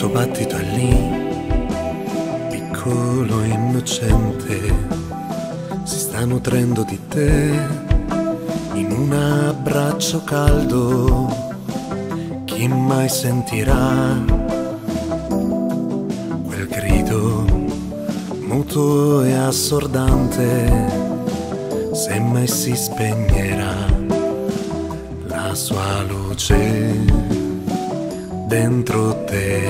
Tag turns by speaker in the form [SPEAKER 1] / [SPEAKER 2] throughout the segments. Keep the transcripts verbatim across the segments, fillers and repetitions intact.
[SPEAKER 1] suo battito è lì, piccolo innocente, si sta nutrendo di te in un abbraccio caldo. Chi mai sentirà quel grido muto e assordante, se mai si spegnerà la sua luce dentro te.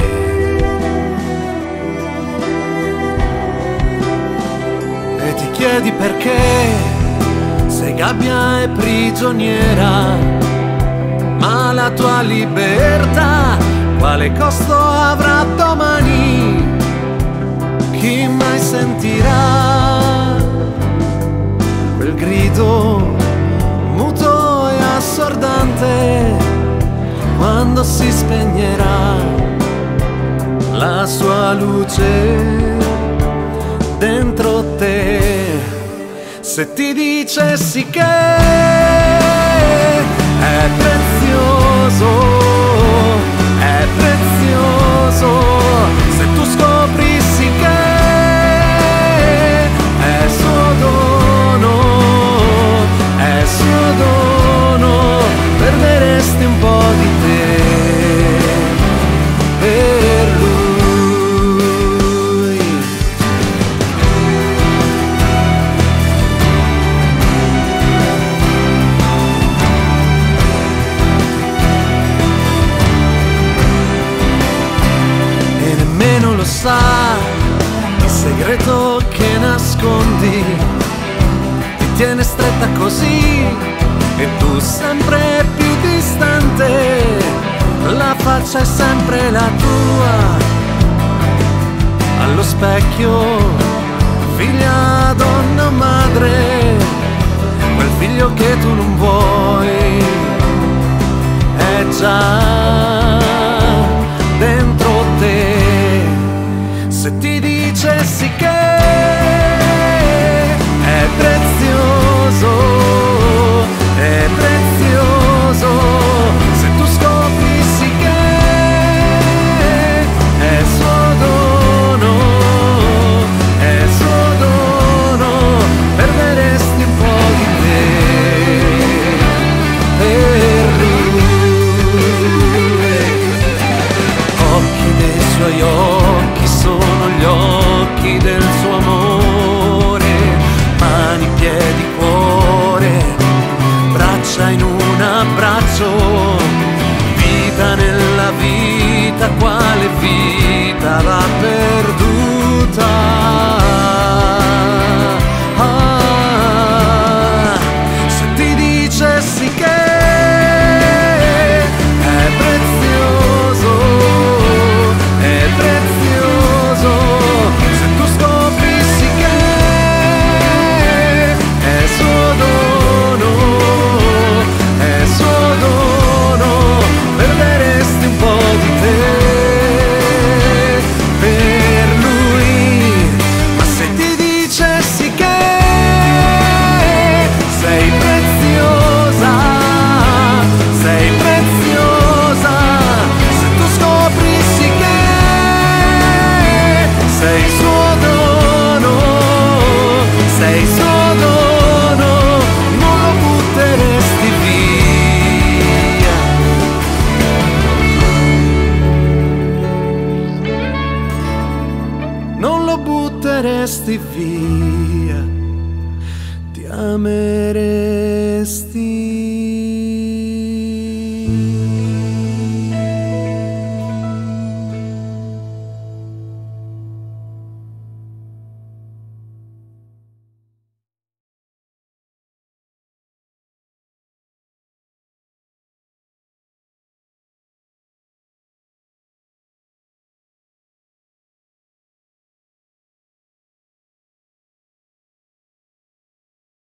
[SPEAKER 1] E ti chiedi perché sei gabbia e prigioniera, ma la tua libertà quale costo avrà domani? Chi mai sentirà quel grido muto e assordante quando si spegnerà la sua luce dentro te? Se ti dicessi che è prezioso, è prezioso, se tu scoprissi che è suo dono, è suo dono, perderesti un po' di te per lui. Lo sa il segreto che nascondi, ti tiene stretta così e tu sempre più distante, la faccia è sempre la tua, allo specchio figlia, donna, madre, quel figlio che tu non vuoi è già dentro te. Se ti dicessi che è prezioso, è prezioso, se tu scoprissi che è suo dono, è suo dono, perderesti un po' di te per lui. Occhi dei suoi occhi sono gli occhi del suo amore, mani, piedi, cuore, braccia in un abbraccio, vita nella vita, quale vita va perduta. Ah, se ti dicessi che è prezioso, è prezioso, se tu scoprissi che è suo dono, è suo dono, perderesti un po' di te per lui. Ma se ti dicessi che sei preziosa, sei preziosa, se tu scoprissi che sei suo dono, sei suo dono, non lo butteresti via. Non lo butteresti via, ti ameresti.